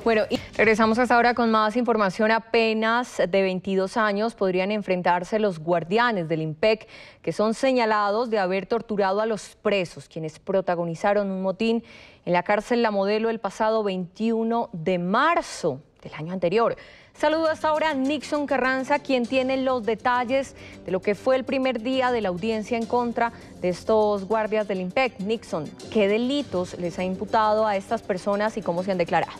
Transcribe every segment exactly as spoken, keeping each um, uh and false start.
Bueno, y regresamos hasta ahora con más información. Apenas de veintidós años podrían enfrentarse los guardianes del IMPEC, que son señalados de haber torturado a los presos, quienes protagonizaron un motín en la cárcel La Modelo el pasado veintiuno de marzo del año anterior. Saludo hasta ahora a Nixon Carranza, quien tiene los detalles de lo que fue el primer día de la audiencia en contra de estos guardias del IMPEC. Nixon, ¿qué delitos les ha imputado a estas personas y cómo se han declarado?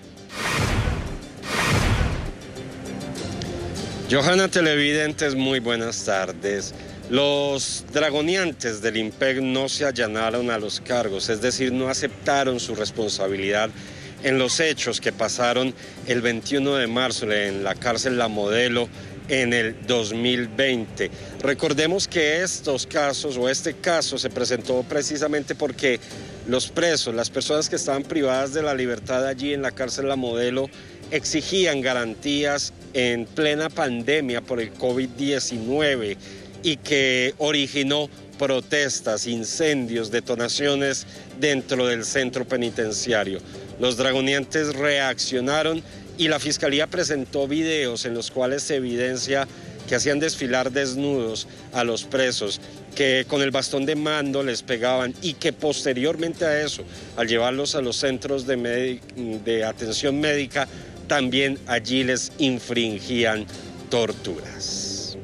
Johanna, televidentes, muy buenas tardes. Los dragoneantes del IMPEC no se allanaron a los cargos, es decir, no aceptaron su responsabilidad en los hechos que pasaron el veintiuno de marzo en la cárcel La Modelo en el dos mil veinte. Recordemos que estos casos o este caso se presentó precisamente porque los presos, las personas que estaban privadas de la libertad allí en la cárcel La Modelo, exigían garantías en plena pandemia por el COVID diecinueve y que originó protestas, incendios, detonaciones dentro del centro penitenciario. Los dragoneantes reaccionaron y la Fiscalía presentó videos en los cuales se evidencia que hacían desfilar desnudos a los presos, que con el bastón de mando les pegaban y que posteriormente a eso, al llevarlos a los centros de, de atención médica, también allí les infringían torturas.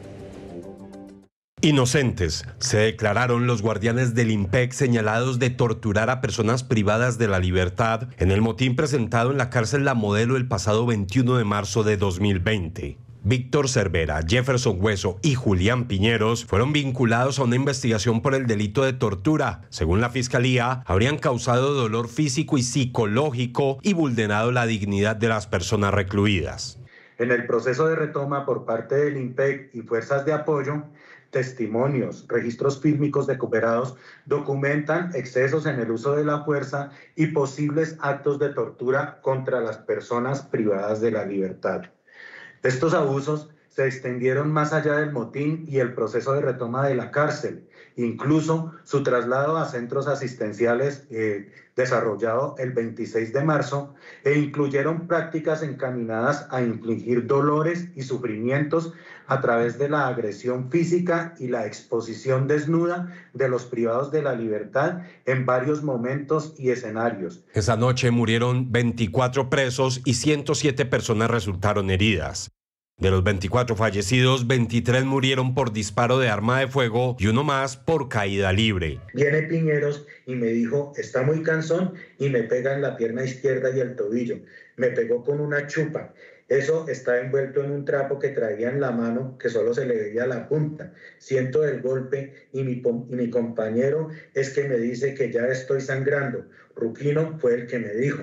Inocentes, se declararon los guardianes del IMPEC señalados de torturar a personas privadas de la libertad en el motín presentado en la cárcel La Modelo el pasado veintiuno de marzo de dos mil veinte. Víctor Cervera, Jefferson Hueso y Julián Piñeros fueron vinculados a una investigación por el delito de tortura. Según la Fiscalía, habrían causado dolor físico y psicológico y vulnerado la dignidad de las personas recluidas. En el proceso de retoma por parte del IMPEC y fuerzas de apoyo, testimonios, registros fílmicos recuperados documentan excesos en el uso de la fuerza y posibles actos de tortura contra las personas privadas de la libertad. Estos abusos se extendieron más allá del motín y el proceso de retoma de la cárcel, incluso su traslado a centros asistenciales eh, desarrollado el veintiséis de marzo, e incluyeron prácticas encaminadas a infligir dolores y sufrimientos a través de la agresión física y la exposición desnuda de los privados de la libertad en varios momentos y escenarios. Esa noche murieron veinticuatro presos y ciento siete personas resultaron heridas. De los veinticuatro fallecidos, veintitrés murieron por disparo de arma de fuego y uno más por caída libre. Viene Piñeros y me dijo, está muy cansón, y me pega en la pierna izquierda y el tobillo. Me pegó con una chupa. Eso está envuelto en un trapo que traía en la mano, que solo se le veía la punta. Siento el golpe y mi, y mi compañero es que me dice que ya estoy sangrando. Ruquino fue el que me dijo.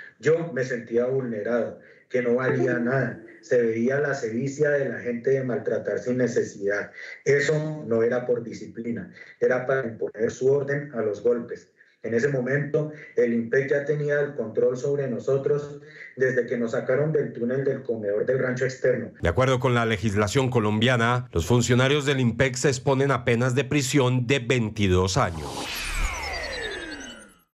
Yo me sentía vulnerado, que no valía nada. Se veía la sevicia de la gente de maltratar sin necesidad. Eso no era por disciplina, era para imponer su orden a los golpes. En ese momento, el IMPEC ya tenía el control sobre nosotros desde que nos sacaron del túnel del comedor del rancho externo. De acuerdo con la legislación colombiana, los funcionarios del IMPEC se exponen a penas de prisión de veintidós años.